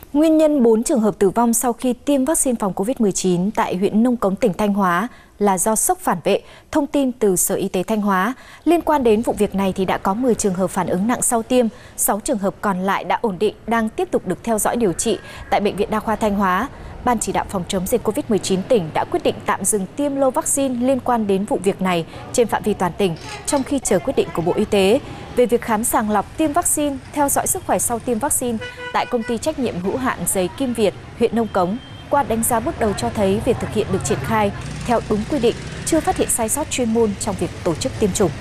Nguyên nhân 4 trường hợp tử vong sau khi tiêm vaccine phòng COVID-19 tại huyện Nông Cống, tỉnh Thanh Hóa là do sốc phản vệ, thông tin từ Sở Y tế Thanh Hóa. Liên quan đến vụ việc này thì đã có 10 trường hợp phản ứng nặng sau tiêm, 6 trường hợp còn lại đã ổn định, đang tiếp tục được theo dõi điều trị tại Bệnh viện Đa khoa Thanh Hóa. Ban chỉ đạo phòng chống dịch COVID-19 tỉnh đã quyết định tạm dừng tiêm lô vaccine liên quan đến vụ việc này trên phạm vi toàn tỉnh, trong khi chờ quyết định của Bộ Y tế về việc khám sàng lọc tiêm vaccine, theo dõi sức khỏe sau tiêm vaccine tại công ty trách nhiệm hữu hạn giấy Kim Việt, huyện Nông Cống. Qua đánh giá bước đầu cho thấy việc thực hiện được triển khai theo đúng quy định, chưa phát hiện sai sót chuyên môn trong việc tổ chức tiêm chủng.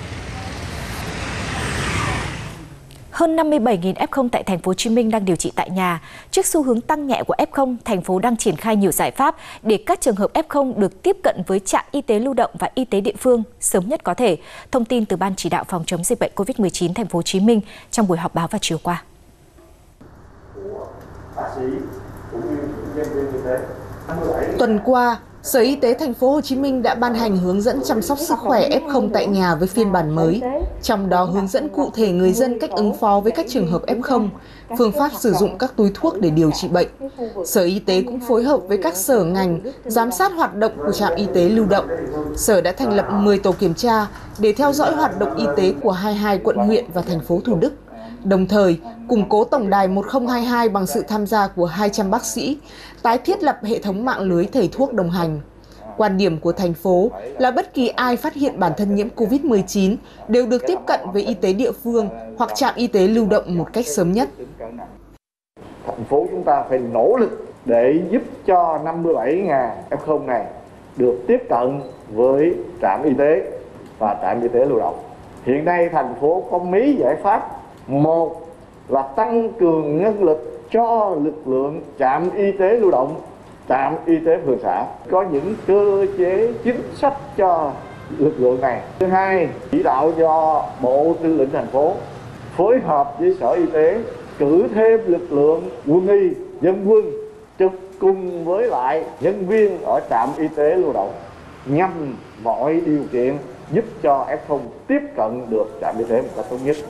Hơn 57.000 F0 tại thành phố Hồ Chí Minh đang điều trị tại nhà. Trước xu hướng tăng nhẹ của F0, thành phố đang triển khai nhiều giải pháp để các trường hợp F0 được tiếp cận với trạm y tế lưu động và y tế địa phương sớm nhất có thể. Thông tin từ Ban chỉ đạo phòng chống dịch bệnh COVID-19 thành phố Hồ Chí Minh trong buổi họp báo vào chiều qua. Tuần qua, Sở Y tế thành phố Hồ Chí Minh đã ban hành hướng dẫn chăm sóc sức khỏe F0 tại nhà với phiên bản mới, trong đó hướng dẫn cụ thể người dân cách ứng phó với các trường hợp F0, phương pháp sử dụng các túi thuốc để điều trị bệnh. Sở Y tế cũng phối hợp với các sở ngành giám sát hoạt động của trạm y tế lưu động. Sở đã thành lập 10 tổ kiểm tra để theo dõi hoạt động y tế của 22 quận huyện và thành phố Thủ Đức. Đồng thời, củng cố tổng đài 1022 bằng sự tham gia của 200 bác sĩ, tái thiết lập hệ thống mạng lưới thầy thuốc đồng hành. Quan điểm của thành phố là bất kỳ ai phát hiện bản thân nhiễm COVID-19 đều được tiếp cận với y tế địa phương hoặc trạm y tế lưu động một cách sớm nhất. Thành phố chúng ta phải nỗ lực để giúp cho 57.000 F0 này được tiếp cận với trạm y tế và trạm y tế lưu động. Hiện nay thành phố có mấy giải pháp. Một là tăng cường nhân lực cho lực lượng trạm y tế lưu động, trạm y tế phường xã, có những cơ chế chính sách cho lực lượng này. Thứ hai, chỉ đạo cho Bộ Tư lệnh thành phố phối hợp với Sở Y tế cử thêm lực lượng quân y, dân quân trực cùng với lại nhân viên ở trạm y tế lưu động nhằm mọi điều kiện giúp cho F0 tiếp cận được trạm y tế một cách tốt nhất.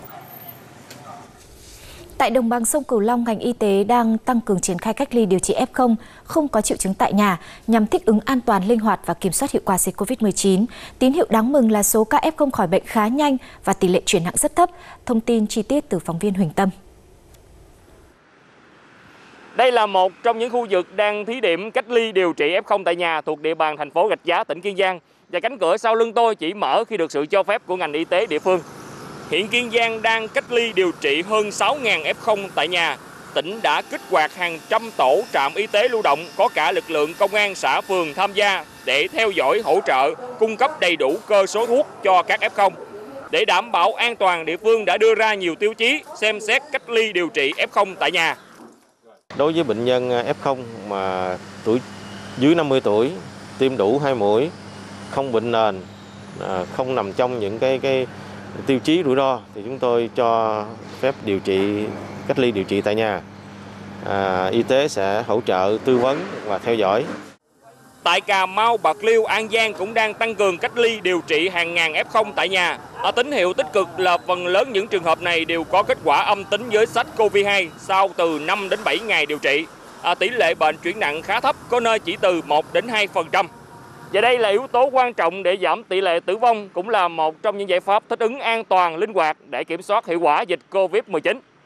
Tại đồng bằng sông Cửu Long, ngành y tế đang tăng cường triển khai cách ly điều trị F0 không có triệu chứng tại nhà nhằm thích ứng an toàn, linh hoạt và kiểm soát hiệu quả dịch COVID-19. Tín hiệu đáng mừng là số ca F0 khỏi bệnh khá nhanh và tỷ lệ chuyển nặng rất thấp. Thông tin chi tiết từ phóng viên Huỳnh Tâm. Đây là một trong những khu vực đang thí điểm cách ly điều trị F0 tại nhà thuộc địa bàn thành phố Rạch Giá, tỉnh Kiên Giang. Và cánh cửa sau lưng tôi chỉ mở khi được sự cho phép của ngành y tế địa phương. Hiện Kiên Giang đang cách ly điều trị hơn 6.000 F0 tại nhà. Tỉnh đã kích hoạt hàng trăm tổ trạm y tế lưu động, có cả lực lượng công an xã phường tham gia để theo dõi, hỗ trợ, cung cấp đầy đủ cơ số thuốc cho các F0. Để đảm bảo an toàn, địa phương đã đưa ra nhiều tiêu chí xem xét cách ly điều trị F0 tại nhà. Đối với bệnh nhân F0 mà tuổi dưới 50 tuổi, tiêm đủ 2 mũi, không bệnh nền, không nằm trong những cái tiêu chí rủi ro thì chúng tôi cho phép cách ly điều trị tại nhà. Y tế sẽ hỗ trợ tư vấn và theo dõi. Tại Cà Mau, Bạc Liêu, An Giang cũng đang tăng cường cách ly điều trị hàng ngàn F0 tại nhà. Tín hiệu tích cực là phần lớn những trường hợp này đều có kết quả âm tính với SARS-CoV-2 sau từ 5 đến 7 ngày điều trị. Tỷ lệ bệnh chuyển nặng khá thấp, có nơi chỉ từ 1 đến 2%. Và đây là yếu tố quan trọng để giảm tỷ lệ tử vong, cũng là một trong những giải pháp thích ứng an toàn, linh hoạt để kiểm soát hiệu quả dịch COVID-19.